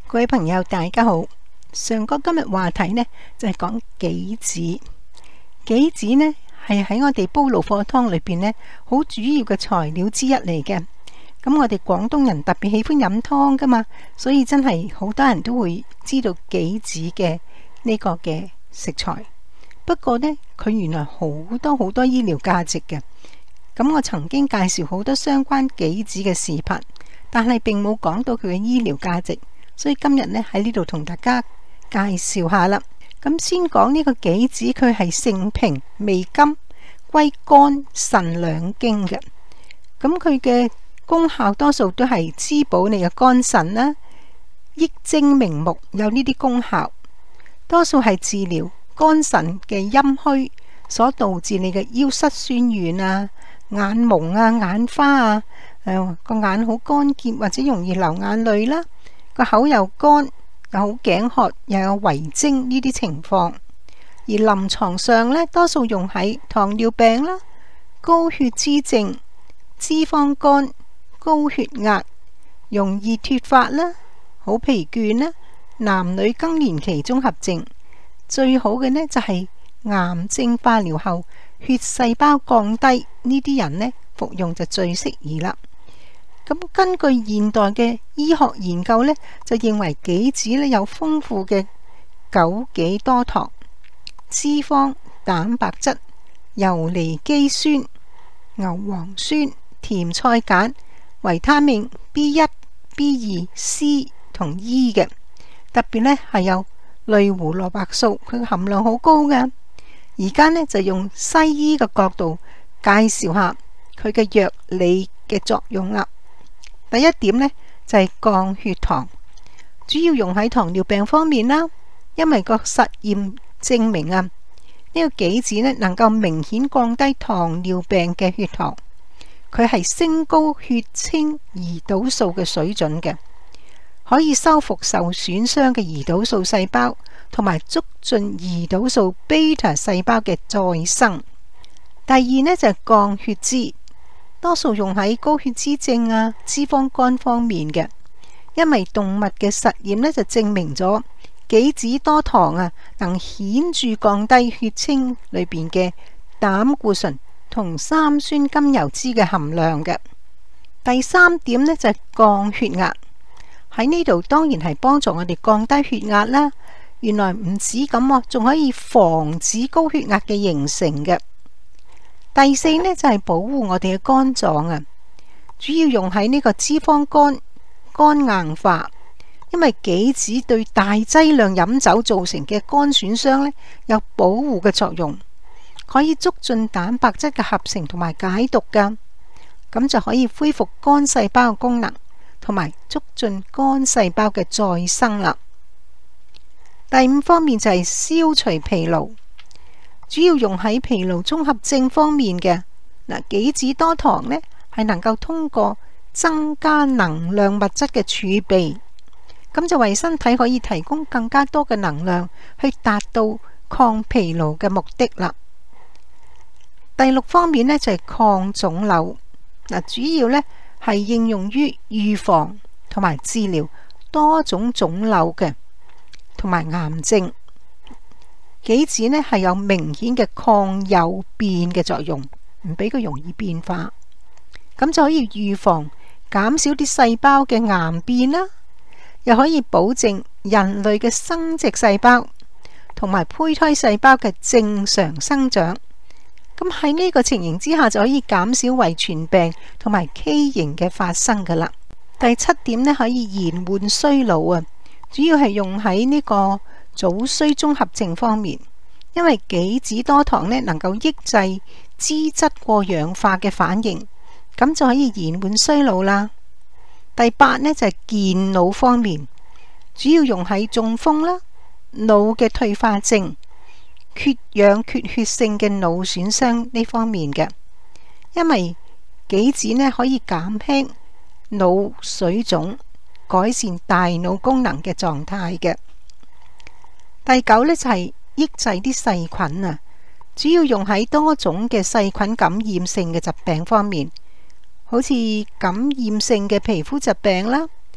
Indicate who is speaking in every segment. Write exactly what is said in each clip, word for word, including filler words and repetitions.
Speaker 1: 各位朋友大家好，上個今日話題呢就係講杞子。杞子呢係喺我哋煲老火湯裏邊呢好主要嘅材料之一嚟嘅。咁我哋廣東人特別喜歡飲湯噶嘛，所以真係好多人都會知道杞子嘅呢個嘅食材。不過呢，佢原來好多好多醫療價值嘅。咁我曾經介紹好多相關杞子嘅視頻，但係並冇講到佢嘅醫療價值。所以今日呢喺呢度同大家介紹下啦。咁先講呢個杞子，佢係性平味甘，歸肝腎兩經嘅。咁佢嘅功效多數都係滋補你嘅肝腎啦，益精明目，有呢啲功效。多數係治療肝腎嘅陰虛所導致你嘅腰膝酸軟啊、眼蒙啊、眼花啊、誒個眼好乾澀或者容易流眼淚啦。個口又乾，又好頸渴，又有遺精呢啲情況。而臨床上呢，多數用喺糖尿病啦、高血脂症、脂肪肝、高血壓、容易脫髮啦、好疲倦啦、男女更年期綜合症。最好嘅呢，就係癌症化療後血細胞降低呢啲人呢，服用就最適宜啦。咁根據現代嘅醫學研究呢，就認為杞子呢有豐富嘅枸杞多糖、脂肪、蛋白質、游離基酸、牛磺酸、甜菜鹼、維他命 B 一、B 二、C 同 E 嘅。特別呢係有類胡蘿蔔素，佢嘅含量好高㗎。而家呢就用西醫嘅角度介紹下佢嘅藥理嘅作用啦。第一點呢，就係降血糖，主要用喺糖尿病方面啦。因為個實驗證明啊，呢個杞子呢能夠明顯降低糖尿病嘅血糖，佢係升高血清胰島素嘅水準嘅，可以修復受損傷嘅胰島素細胞，同埋促進胰島素 beta 細胞嘅再生。第二呢，就係降血脂。多數用喺高血脂症啊、脂肪肝方面嘅，因為動物嘅實驗呢就證明咗杞子多糖啊，能顯著降低血清裏邊嘅膽固醇同三酸甘油脂嘅含量嘅。第三點呢，就係降血壓，喺呢度當然係幫助我哋降低血壓啦。原來唔止咁喎，仲可以防止高血壓嘅形成嘅。第四呢，就係保護我哋嘅肝臟啊，主要用喺呢個脂肪肝、肝硬化。因為杞子對大劑量飲酒造成嘅肝損傷呢，有保護嘅作用，可以促進蛋白質嘅合成同埋解毒噶，咁就可以恢復肝細胞嘅功能，同埋促進肝細胞嘅再生啦。第五方面就係消除疲勞。主要用喺疲勞綜合症方面嘅。嗱，杞子多糖呢係能夠通過增加能量物質嘅儲備，咁就為身體可以提供更加多嘅能量，去達到抗疲勞嘅目的啦。第六方面呢就係抗腫瘤。嗱，主要呢係應用於預防同埋治療多種腫瘤嘅，同埋癌症。杞子呢係有明顯嘅抗誘變嘅作用，唔俾佢容易變化，咁就可以預防減少啲細胞嘅癌變啦，又可以保證人類嘅生殖細胞同埋胚胎細胞嘅正常生長。咁喺呢個情形之下，就可以減少遺傳病同埋畸形嘅發生噶啦。第七點呢，可以延緩衰老啊，主要係用喺呢個早衰綜合症方面，因為杞子多糖呢能夠抑制脂質過氧化嘅反應，咁就可以延緩衰老啦。第八呢，就係健腦方面，主要用喺中風啦、腦嘅退化症、缺氧缺血性嘅腦損傷呢方面嘅，因為杞子呢可以減輕腦水腫，改善大腦功能嘅狀態嘅。第九呢，就係抑制啲細菌啊，主要用喺多種嘅細菌感染性嘅疾病方面，好似感染性嘅皮膚疾病啦、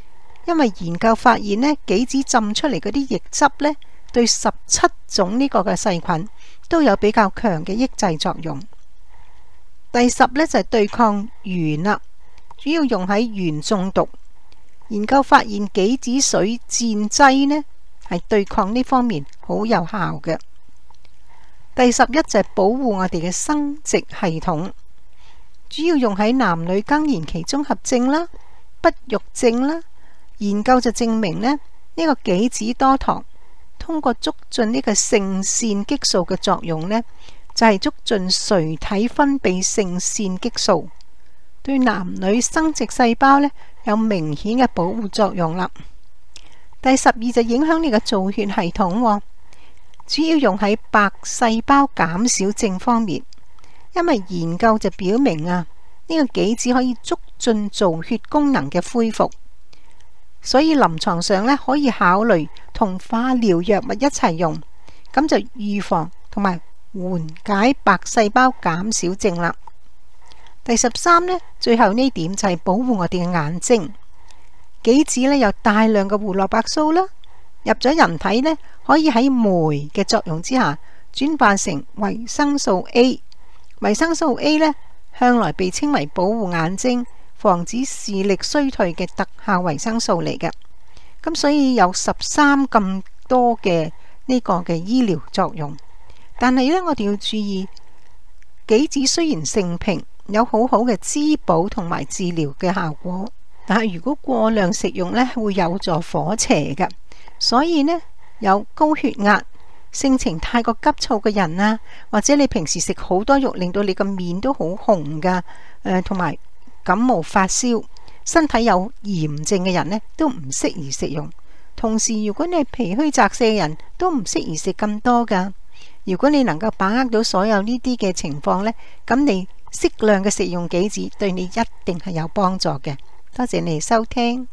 Speaker 1: 因為研究發現呢，杞子浸出嚟嗰啲液汁呢，對十七種呢個嘅細菌都有比較強嘅抑制作用。第十呢，就係對抗鉛啦，主要用喺鉛中毒。研究發現杞子水戰劑呢，係對抗呢方面好有效嘅。第十一就係保護我哋嘅生殖系統，主要用喺男女更年期綜合症啦、不育症啦。研究就證明呢，呢個杞子多糖通過促進呢個性腺激素嘅作用呢，就係促進垂體分泌性腺激素，對男女生殖細胞呢有明顯嘅保護作用啦。第十二就影響你嘅造血系統，主要用喺白細胞減少症方面，因為研究就表明啊，呢個杞子可以促進造血功能嘅恢復，所以臨床上呢可以考慮同化療藥物一齊用，咁就預防同埋緩解白細胞減少症啦。第十三呢，最後呢點就係保護我哋嘅眼睛。杞子呢有大量嘅胡蘿蔔素啦，入咗人體呢，可以喺酶嘅作用之下轉化成維生素 A。維生素 A 呢，向來被稱為保護眼睛、防止視力衰退嘅特效維生素嚟嘅。咁所以有十三咁多嘅呢個嘅醫療作用。但係呢，我哋要注意，杞子雖然性平，有好好嘅滋補同埋治療嘅效果，但係如果過量食用呢，會有助火邪嘅。所以呢，有高血壓、性情太過急躁嘅人啊，或者你平時食好多肉，令到你個面都好紅噶，誒，同埋感冒發燒、身體有炎症嘅人呢，都唔適宜食用。同時，如果你係脾虛澤瀉嘅人，都唔適宜食咁多噶。如果你能夠把握到所有呢啲嘅情況呢，咁你適量嘅食用杞子對你一定係有幫助嘅。多謝你收聽。